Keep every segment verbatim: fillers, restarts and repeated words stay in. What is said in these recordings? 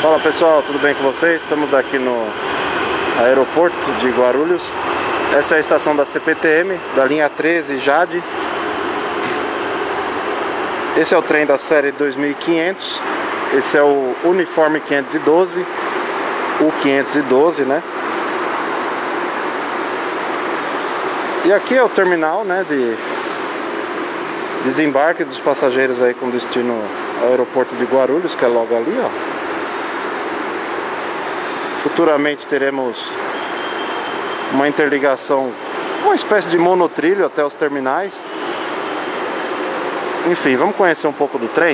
Fala pessoal, tudo bem com vocês? Estamos aqui no aeroporto de Guarulhos. Essa é a estação da C P T M, da linha treze Jade. Esse é o trem da série dois mil e quinhentos. Esse é o Uniforme quinhentos e doze, o quinhentos e doze, né? E aqui é o terminal, né, de desembarque dos passageiros aí com destino ao aeroporto de Guarulhos, que é logo ali, ó. Futuramente teremos uma interligação, uma espécie de monotrilho até os terminais. Enfim, vamos conhecer um pouco do trem.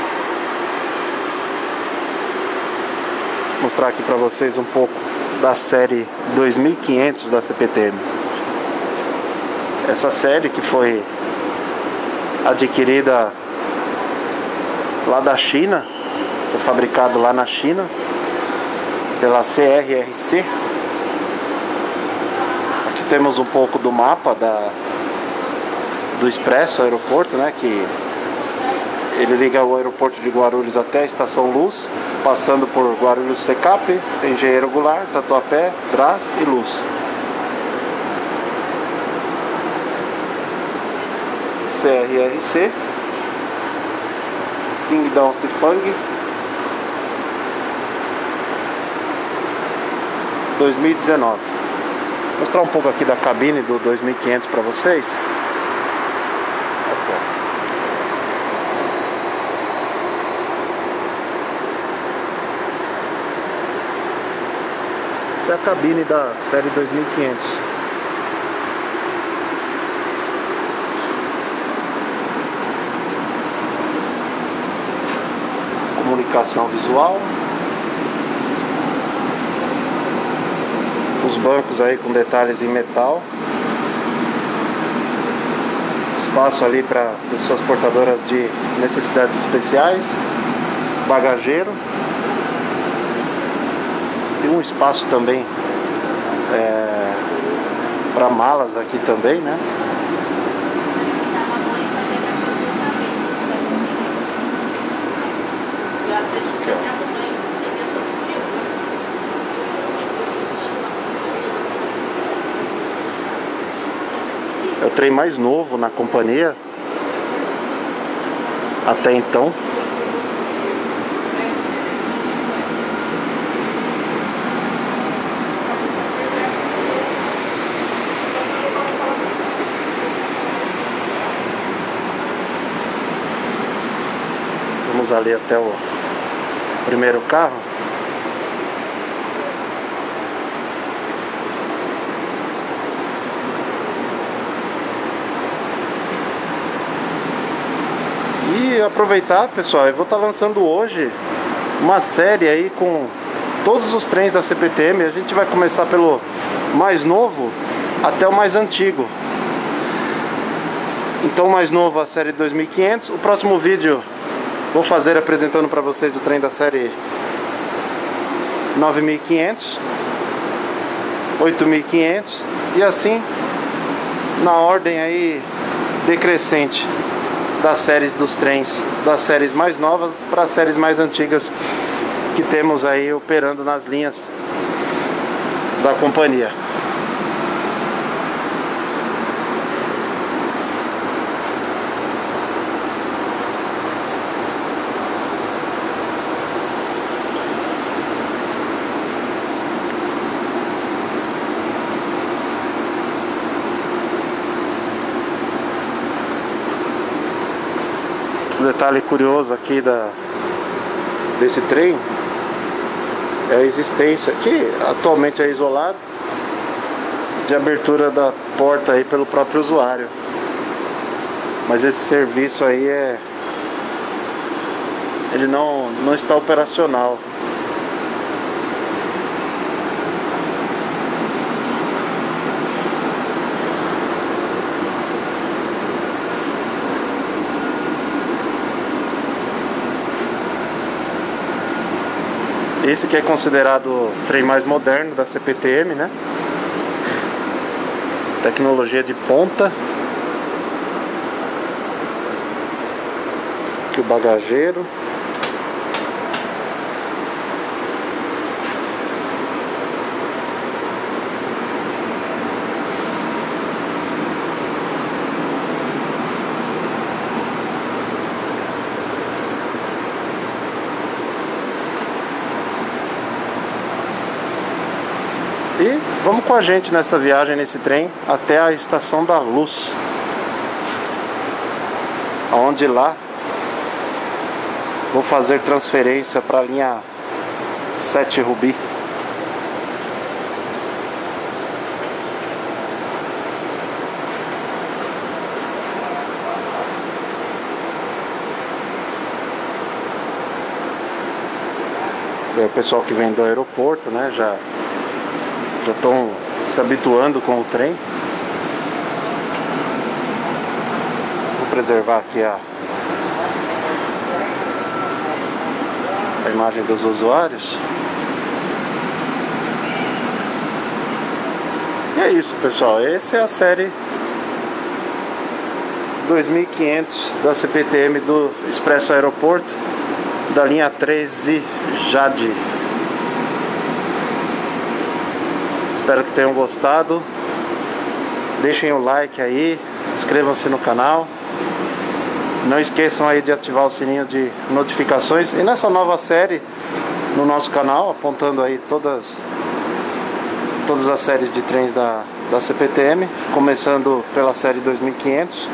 Vou mostrar aqui para vocês um pouco da série dois mil e quinhentos da C P T M. Essa série que foi adquirida lá da China, foi fabricado lá na China pela C R R C. Aqui temos um pouco do mapa da, do Expresso Aeroporto, né, que ele liga o aeroporto de Guarulhos até a Estação Luz, passando por Guarulhos Secap, Engenheiro Goulart, Tatuapé, Brás e Luz. C R R C, Kingdom Sifang, dois mil e dezenove. Vou mostrar um pouco aqui da cabine do dois mil e quinhentos para vocês. Aqui, essa é a cabine da série dois mil e quinhentos. Comunicação visual. Os bancos aí com detalhes em metal. Espaço ali para pessoas portadoras de necessidades especiais. Bagageiro. Tem um espaço também é, para malas aqui também, né? Aqui, ó. É o trem mais novo na companhia até então. Vamos ali até o primeiro carro. E aproveitar, pessoal, eu vou estar lançando hoje uma série aí com todos os trens da C P T M. A gente vai começar pelo mais novo até o mais antigo. Então, o mais novo, a série dois mil e quinhentos. O próximo vídeo vou fazer apresentando para vocês o trem da série nove mil e quinhentos, oito mil e quinhentos e assim na ordem aí decrescente das séries dos trens, das séries mais novas para as séries mais antigas que temos aí operando nas linhas da companhia. Um detalhe curioso aqui da, desse trem é a existência, que atualmente é isolado, de abertura da porta aí pelo próprio usuário. Mas esse serviço aí é, ele não, não está operacional. Esse que é considerado o trem mais moderno da C P T M, né? Tecnologia de ponta. Aqui o bagageiro. E vamos com a gente nessa viagem, nesse trem, até a Estação da Luz, onde lá vou fazer transferência para a linha sete Rubi. É o pessoal que vem do aeroporto, né, já já estão se habituando com o trem. Vou preservar aqui a, a imagem dos usuários. E é isso, pessoal. Essa é a série dois mil e quinhentos da C P T M do Expresso Aeroporto, da linha treze Jade. Espero que tenham gostado. Deixem o like aí, inscrevam-se no canal. Não esqueçam aí de ativar o sininho de notificações. E nessa nova série no nosso canal, apontando aí todas todas as séries de trens da, da C P T M, começando pela série dois mil e quinhentos.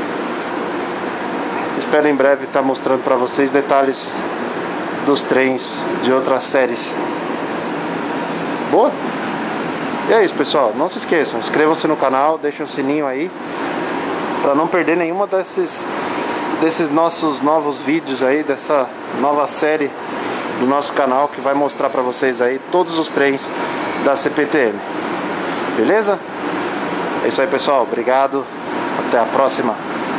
Espero em breve estar mostrando para vocês detalhes dos trens de outras séries. Boa? E é isso, pessoal. Não se esqueçam, inscrevam-se no canal, deixem o sininho aí para não perder nenhuma desses desses nossos novos vídeos aí, dessa nova série do nosso canal, que vai mostrar para vocês aí todos os trens da C P T M. Beleza? É isso aí, pessoal. Obrigado. Até a próxima.